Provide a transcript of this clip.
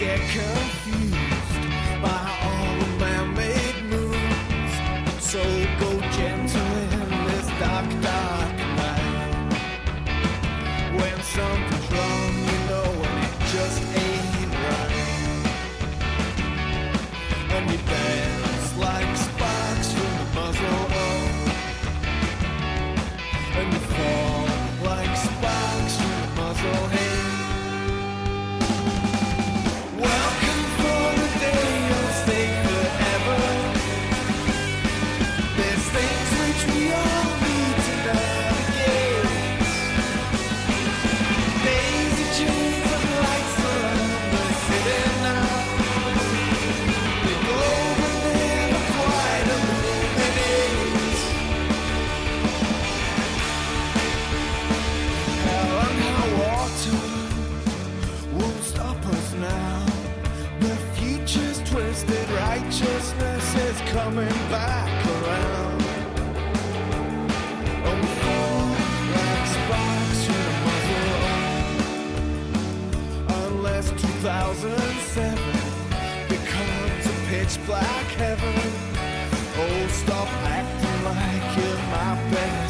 get confused by all the man-made moves. So go gentle in this dark, dark night. When something's wrong, you know, and it just ain't right. And you dance like sparks from the muzzle up, and you fall like sparks from the muzzle head. Welcome for the day you'll stay forever. There's things which we all need to navigate. Daisy chains and lights around the city now. They glow but never quite illuminate. Hell and high water won't stop us now. The future's twisted, righteousness is coming back around. Oh, we fall like sparks from the muzzle. Unless 2007 becomes a pitch black heaven. Oh, stop acting like you're my best